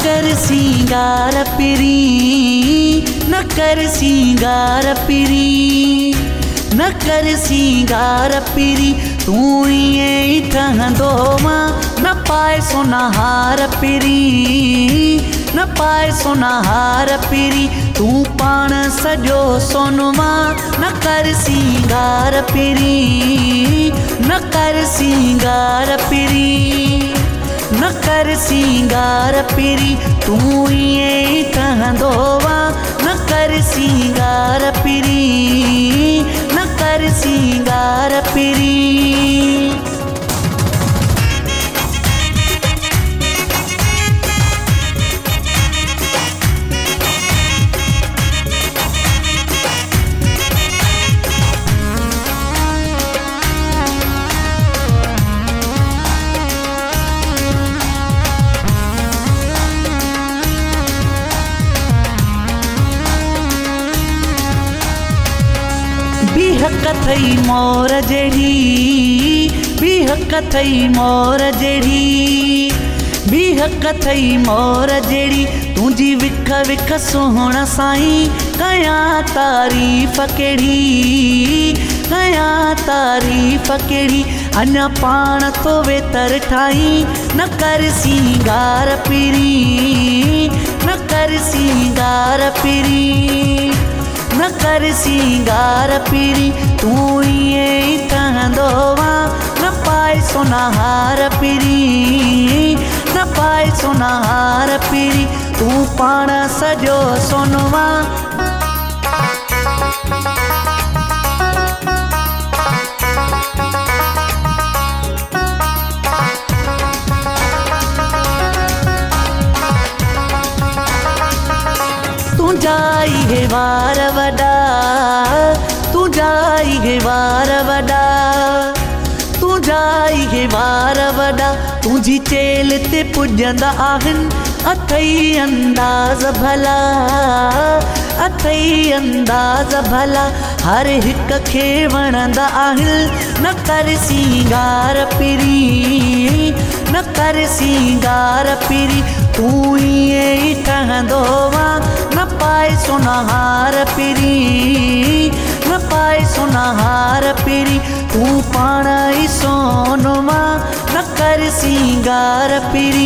कर सिंगार पिरी, न कर सिंगार पिरी, न कर सिंगार पिरी। तू ये ठहंदो मां न पाए सोनाहार पिरी, न पाए सोनाहार पिरी। तू पाण सजो सोनवा न कर सिंगार पिरी, न कर सिंगार पिरी, न कर सिंगार पिरी। तू ये ठहंदो मां न कर सिंगार पिरी, न कर सिंगार पिरी। बिहक थई मोर जेड़ी, बिहक थई मोर जेड़ी, बिहक थई मोर जेड़ी। तुझी विख विख सोहण साईं कया तारीफ़ केड़ी, कया तारीफ़ केड़ी। अञा पाण तो वेतर ठाई न कर सिंगार पिरी, न कर सिंगार पिरी, न कर सिंगार पिरी। तू ये ठहंदो मां न पाए सोनाहार पिरी, न पाए सोनाहार पिरी। तू पाण सजो सोनवा तू जाई है वार वडा, तू जाई है वार वडा, तू जाई है वार वडा। तुझी चेल ते पुजंदा आहिन अथई अंदाज़ भला, अथई अंदाज़ भला। हर हिक खे वणंदा आहिन न कर सिंगार पिरी, न कर सिंगार पिरी। तू ये ठहंदो मां न पाए सोनाहार पिरी, न पाए सोनाहार पिरी। तू पाण ई सोनमा न कर सिंगार पिरी।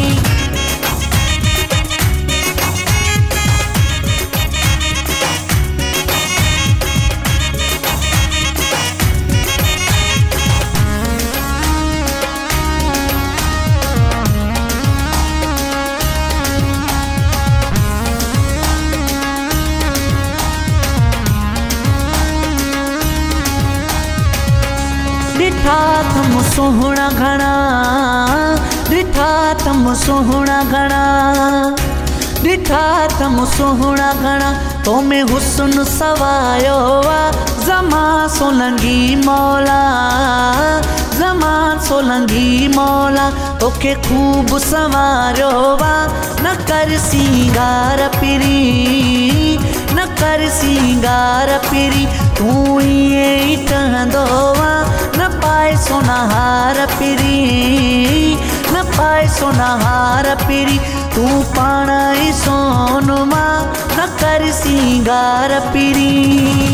ॾिठा तम सोहणा घणा, ॾिठा तम सोहणा घणा, ॾिठा तम सोहणा घणा। तो में हुस्न सवायो वा ज़मा सोलंगी मौला, ज़मा सोलंगी मौला। तोखे खूब सवारियो वा न कर सिंगार पिरी, न कर सिंगार पिरी। तू ये ठहंदो वा न पाए सोनाहार पिरी, न पाए सोनाहार पिरी। तू पाण ई सोनमा न कर सिंगार पिरी।